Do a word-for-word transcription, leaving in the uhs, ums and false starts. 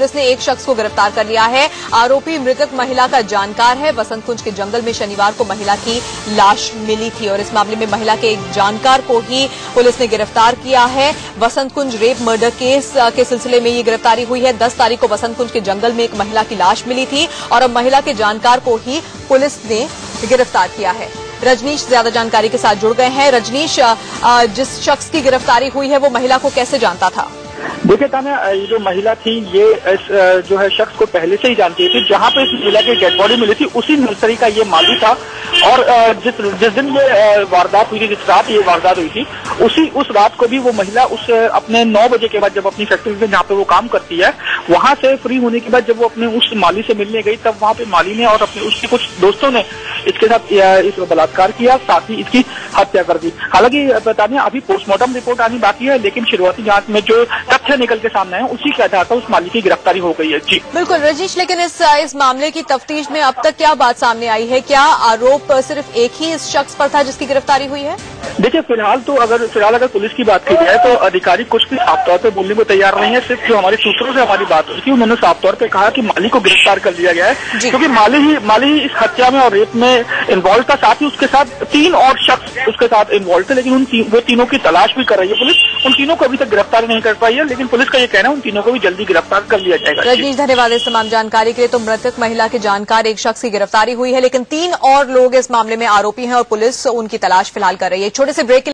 Police ने एक शख्स को गिरफ्तार कर लिया है। आरोपी मृतक महिला का जानकार है। वसंत कुंज के जंगल में शनिवार को महिला की लाश मिली थी और इस मामले में महिला के एक जानकार को ही पुलिस ने गिरफ्तार किया है। Vasant Kunj rape murder case के सिलसिले में ये गिरफ्तारी हुई है। दस तारीख को वसंत कुंज के जंगल में एक महिला की लाश मिली थी और अब महिला के जानकार को ही पुलिस ने गिरफ्तार किया है। रजनीश ज्यादा जानकारी के साथ जुड़ गए हैं। रजनीश, जिस शख्स की गिरफ्तारी हुई है वो महिला को कैसे जानता था? देखिए तान्या, ये जो महिला थी ये इस जो है शख्स को पहले से ही जानती थी। जहां पे इस महिला की डेड बॉडी मिली थी उसी नर्सरी का ये माली था और जिस जिस दिन ये वारदात हुई थी, जिस रात ये वारदात हुई थी, उसी उस रात को भी वो महिला उस अपने नौ बजे के बाद जब अपनी फैक्ट्री में जहाँ पे वो काम करती है वहां से फ्री होने के बाद जब वो अपने उस माली से मिलने गई तब वहां पे माली ने और अपने उसके कुछ दोस्तों ने इसके साथ इस बलात्कार किया, साथ ही इसकी हत्या कर दी। हालांकि बता दें अभी पोस्टमार्टम रिपोर्ट आनी बाकी है, लेकिन शुरुआती जांच में जो तथ्य निकल के सामने है उसी के आधार पर उस माली की गिरफ्तारी हो गई है। जी बिल्कुल रजनीश, लेकिन इस इस मामले की तफ्तीश में अब तक क्या बात सामने आई है? क्या आरोप सिर्फ एक ही इस शख्स पर था जिसकी गिरफ्तारी हुई है? देखिए फिलहाल तो अगर फिलहाल अगर पुलिस की बात की जाए तो अधिकारी कुछ भी साफ तौर पे बोलने को तैयार नहीं है। सिर्फ जो हमारे सूत्रों से हमारी बात हुई थी उन्होंने साफ तौर पे कहा कि माली को गिरफ्तार कर लिया गया है क्योंकि माली ही माली ही इस हत्या में और रेप में इन्वॉल्व था। साथ ही उसके साथ तीन और शख्स उसके साथ इन्वॉल्व थे, लेकिन उन ती, वो तीनों की तलाश भी कर रही है पुलिस। उन तीनों को अभी तक गिरफ्तार नहीं कर पाई है, लेकिन पुलिस का ये कहना है उन तीनों को भी जल्दी गिरफ्तार कर लिया जाएगा। रजनीश, धन्यवाद इस तमाम जानकारी के लिए। तो मृतक महिला के जानकार एक शख्स की गिरफ्तारी हुई है, लेकिन तीन और लोग इस मामले में आरोपी हैं और पुलिस उनकी तलाश फिलहाल कर रही है। छोटे से ब्रेक